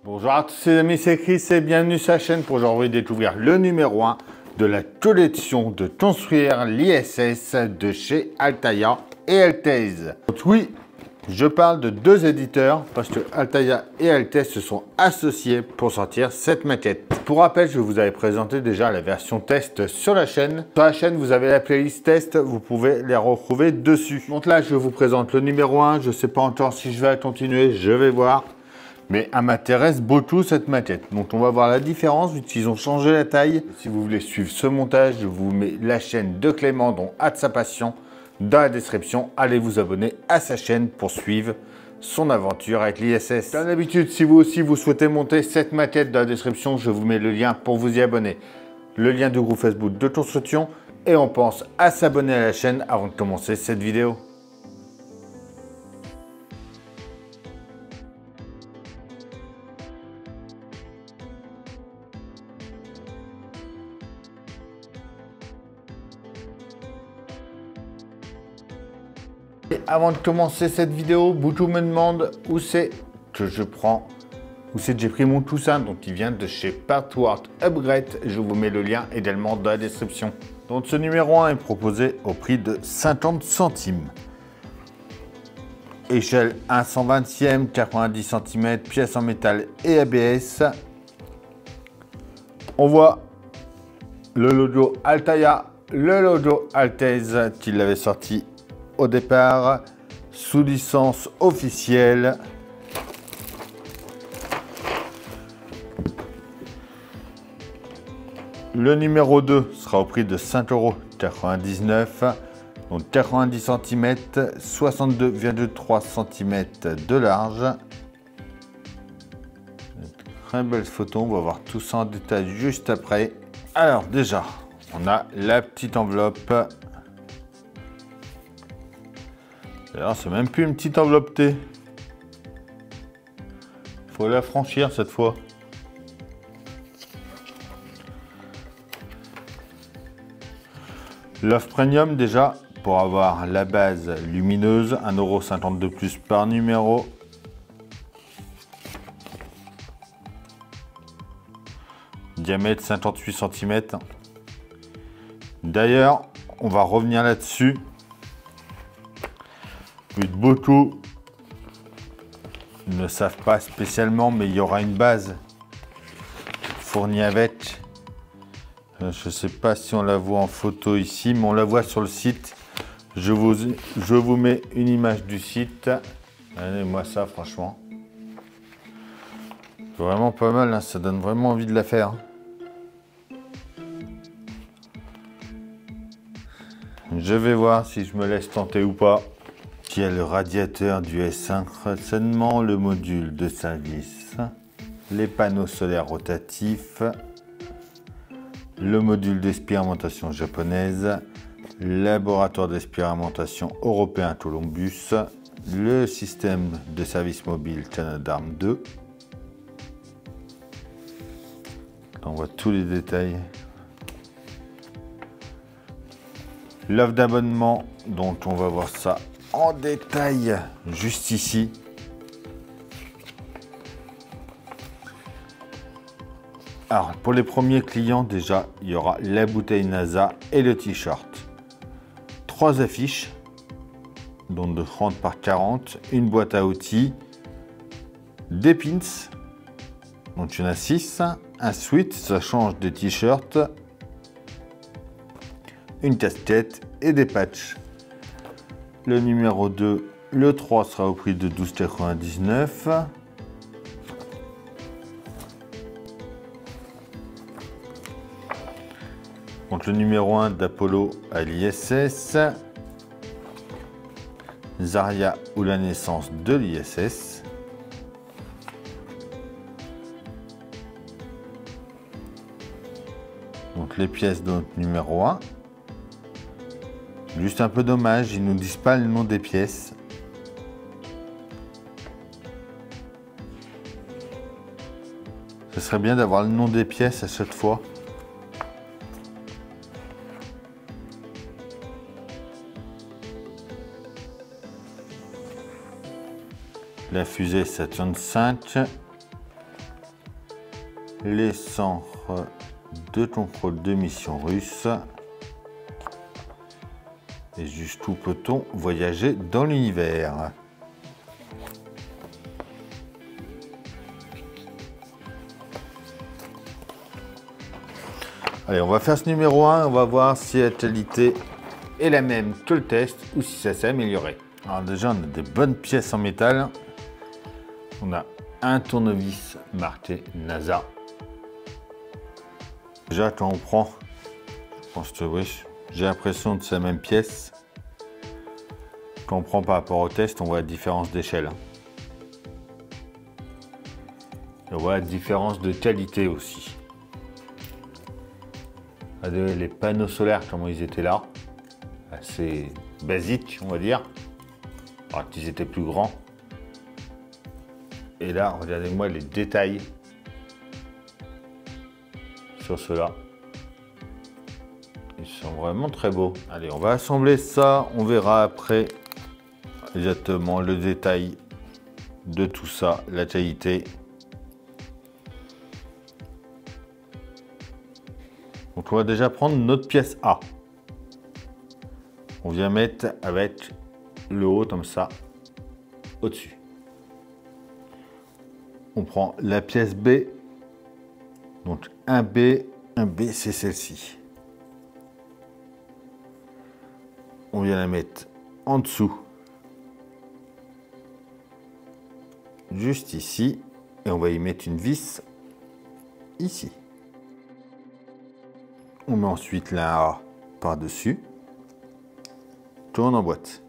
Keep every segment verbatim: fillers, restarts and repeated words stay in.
Bonjour à tous les amis, c'est Chris et bienvenue sur la chaîne pour aujourd'hui découvrir le numéro un de la collection de construire l'I S S de chez Altaïa et Altez. Donc oui, je parle de deux éditeurs parce que Altaïa et Altez se sont associés pour sortir cette maquette. Pour rappel, je vous avais présenté déjà la version test sur la chaîne. Sur la chaîne, vous avez la playlist test, vous pouvez les retrouver dessus. Donc là, je vous présente le numéro un. Je ne sais pas encore si je vais continuer, je vais voir. Mais elle m'intéresse beaucoup cette maquette. Donc on va voir la différence vu qu'ils ont changé la taille. Si vous voulez suivre ce montage, je vous mets la chaîne de Clément, dont Hâte sa passion, dans la description. Allez vous abonner à sa chaîne pour suivre son aventure avec l'I S S. Comme d'habitude, si vous aussi vous souhaitez monter cette maquette, dans la description, je vous mets le lien pour vous y abonner. Le lien du groupe Facebook de construction. Et on pense à s'abonner à la chaîne avant de commencer cette vidéo. Et avant de commencer cette vidéo, beaucoup me demandent où c'est que je prends, où c'est que j'ai pris mon coussin. Donc il vient de chez Partwork Upgrade. Je vous mets le lien également dans la description. Donc ce numéro un est proposé au prix de cinquante centimes. Échelle un cent vingtième, quatre-vingt-dix centimètres, pièce en métal et A B S. On voit le logo Altaïa, le logo Altez qui l'avait sorti au départ, sous licence officielle. Le numéro deux sera au prix de cinq euros quatre-vingt-dix-neuf, donc quatre-vingt-dix centimètres, soixante-deux virgule trois centimètres de large. Très belle photo, on va voir tout ça en détail juste après. Alors déjà, on a la petite enveloppe. Alors, c'est même plus une petite enveloppe T. Il faut la franchir cette fois. L'offre premium déjà, pour avoir la base lumineuse, un euro cinquante-deux plus par numéro. Diamètre cinquante-huit centimètres. D'ailleurs, on va revenir là-dessus. Beaucoup ne savent pas spécialement, mais il y aura une base fournie avec. Je ne sais pas si on la voit en photo ici, mais on la voit sur le site. Je vous, je vous mets une image du site. Regardez-moi ça, franchement. C'est vraiment pas mal, hein, ça donne vraiment envie de la faire. Je vais voir si je me laisse tenter ou pas. Il y a le radiateur du S un, seulement le module de service, les panneaux solaires rotatifs, le module d'expérimentation japonaise, laboratoire d'expérimentation européen Columbus, le système de service mobile Canadarm deux. On voit tous les détails. L'offre d'abonnement, donc on va voir ça en détail juste ici. Alors pour les premiers clients, déjà il y aura la bouteille NASA et le t-shirt. Trois affiches, donc de trente par quarante, une boîte à outils, des pins, donc il y en a six, un sweat, ça change des t-shirts, une casquette et des patchs. Le numéro deux, le trois sera au prix de douze euros quatre-vingt-dix-neuf. Donc le numéro un d'Apollo à l'I S S. Zarya ou la naissance de l'I S S. Donc les pièces de notre numéro un. Juste un peu dommage, ils ne nous disent pas le nom des pièces. Ce serait bien d'avoir le nom des pièces à chaque fois. La fusée Saturn cinq. les centres de contrôle de mission russe. Et jusqu'où peut-on voyager dans l'univers? Allez, on va faire ce numéro un, on va voir si la qualité est la même que le test ou si ça s'est amélioré. Alors déjà, on a des bonnes pièces en métal. On a un tournevis marqué NASA. Déjà, quand on prend, je pense que oui, j'ai l'impression que c'est la même pièce. Quand on prend par rapport au test, on voit la différence d'échelle. Et on voit la différence de qualité aussi. Regardez les panneaux solaires, comment ils étaient là. Assez basiques, on va dire. Alors qu'ils étaient plus grands. Et là, regardez-moi les détails sur ceux-là. Ils sont vraiment très beaux. Allez, on va assembler ça. On verra après exactement le détail de tout ça, la qualité. Donc on va déjà prendre notre pièce A. On vient mettre avec le haut comme ça, au-dessus. On prend la pièce B. Donc un B, un B c'est celle-ci. On vient la mettre en dessous. Juste ici. Et on va y mettre une vis ici. On met ensuite la A par-dessus. Tourne en boîte.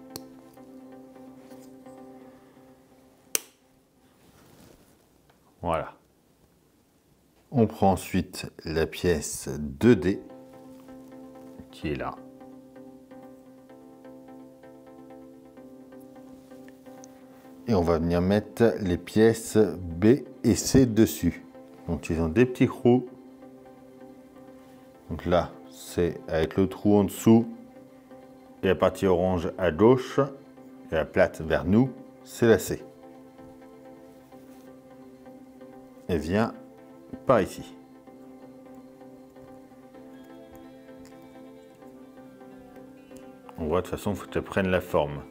Voilà. On prend ensuite la pièce deux D qui est là. Et on va venir mettre les pièces B et C dessus. Donc ils ont des petits trous. Donc là, c'est avec le trou en dessous et la partie orange à gauche et la plate vers nous, c'est la C. Et vient par ici. On voit de toute façon, il faut qu'elle prenne la forme.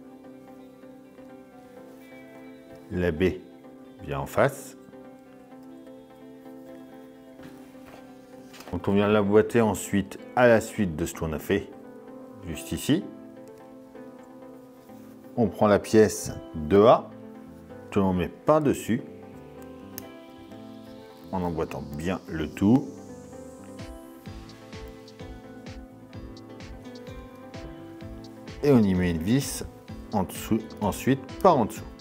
La B vient en face. Donc on vient l'emboîter ensuite à la suite de ce qu'on a fait juste ici. On prend la pièce deux A, que l'on met par-dessus, en emboîtant bien le tout. Et on y met une vis en dessous, ensuite par en dessous.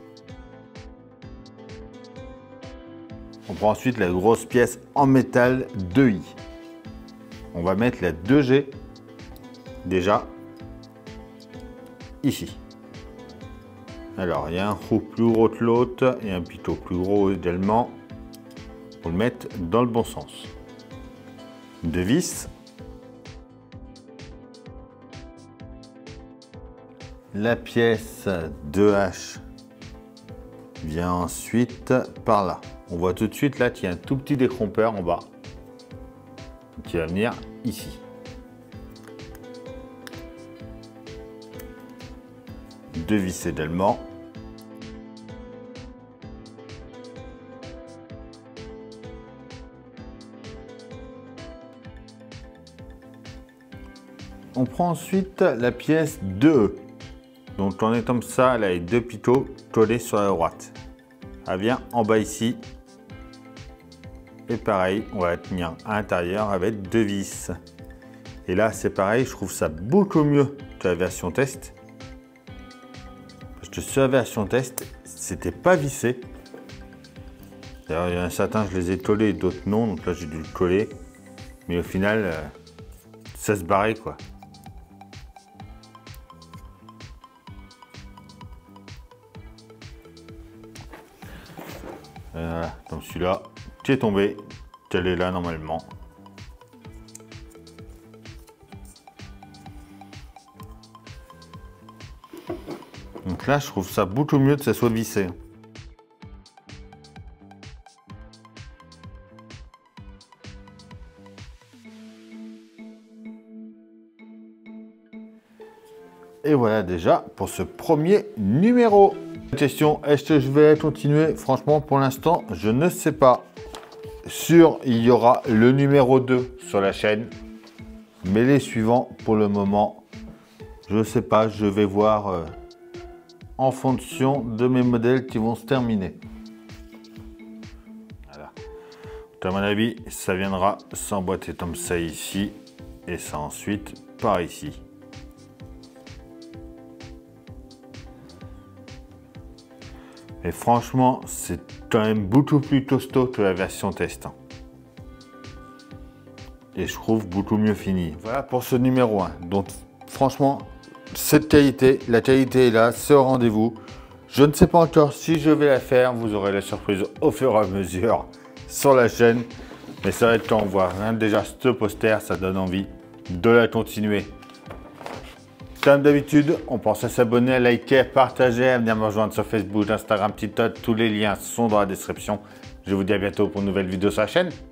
On prend ensuite la grosse pièce en métal deux I. On va mettre la deux G déjà ici. Alors, il y a un trou plus gros que l'autre et un pitot plus gros également. Pour le mettre dans le bon sens. Deux vis. La pièce deux H vient ensuite par là. On voit tout de suite là qu'il y a un tout petit décrompeur en bas qui va venir ici. Deux vis également. On prend ensuite la pièce deux E. Donc en étant comme ça, elle a les deux pitots collés sur la droite. Elle vient en bas ici. Et pareil, on va la tenir à l'intérieur avec deux vis. Et là, c'est pareil, je trouve ça beaucoup mieux que la version test. Parce que sur la version test, c'était pas vissé. D'ailleurs, il y en a certains, je les ai collés, d'autres non. Donc là, j'ai dû le coller. Mais au final, euh, ça se barrait quoi. Voilà, donc celui-là, qui est tombé, qu'elle est là normalement. Donc là, je trouve ça beaucoup mieux que ça soit vissé. Et voilà déjà pour ce premier numéro. Question, est-ce que je vais continuer? Franchement, pour l'instant, je ne sais pas. Sûr, il y aura le numéro deux sur la chaîne. Mais les suivants, pour le moment, je ne sais pas. Je vais voir euh, en fonction de mes modèles qui vont se terminer. Voilà. À mon avis, ça viendra s'emboîter comme ça ici. Et ça ensuite par ici. Et franchement, c'est quand même beaucoup plus costaud que la version test. Et je trouve beaucoup mieux fini. Voilà pour ce numéro un. Donc franchement, cette qualité, la qualité est là, c'est au rendez-vous. Je ne sais pas encore si je vais la faire. Vous aurez la surprise au fur et à mesure sur la chaîne. Mais ça va être quand on voit rien. Déjà, ce poster, ça donne envie de la continuer. Comme d'habitude, on pense à s'abonner, à liker, à partager, à venir me rejoindre sur Facebook, Instagram, TikTok. Tous les liens sont dans la description. Je vous dis à bientôt pour une nouvelle vidéo sur la chaîne.